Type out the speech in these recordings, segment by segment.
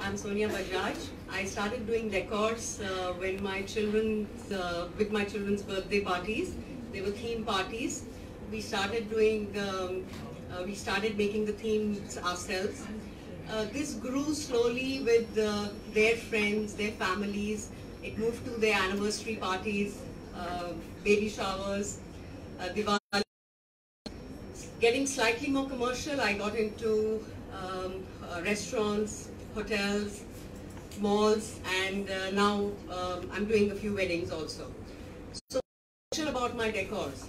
I'm Sonia Bajaj. I started doing decors when my with my children's birthday parties. They were theme parties. We started doing, we started making the themes ourselves. This grew slowly with their friends, their families. It moved to their anniversary parties, baby showers, Diwali. Getting slightly more commercial, I got into restaurants, hotels, malls, and now I'm doing a few weddings also. So, about my decors.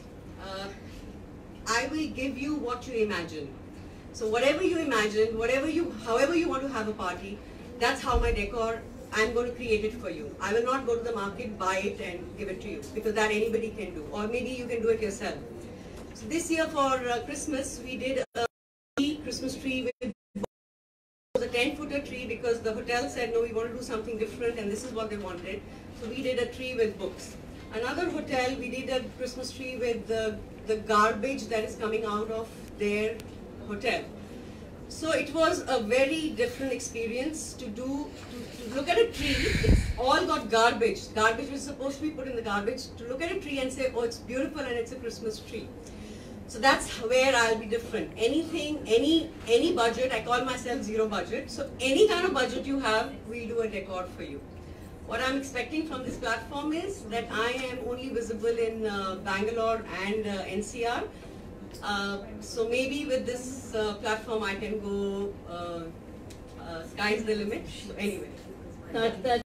I will give you what you imagine. So whatever you imagine, however you want to have a party, that's how my decor, I'm going to create it for you. I will not go to the market, buy it and give it to you, because that anybody can do, or maybe you can do it yourself. So this year for Christmas, we did a Christmas tree with a 10-footer tree, because the hotel said, no, we want to do something different, and this is what they wanted. So we did a tree with books. Another hotel, we did a Christmas tree with the garbage that is coming out of their hotel. So it was a very different experience to look at a tree. It's all got garbage. Garbage was supposed to be put in the garbage. To look at a tree and say, oh, it's beautiful and it's a Christmas tree. So that's where I'll be different. Anything, any budget, I call myself zero budget. So any kind of budget you have, we'll do a decor for you. What I'm expecting from this platform is that I am only visible in Bangalore and NCR. So maybe with this platform I can go, sky's the limit. So anyway.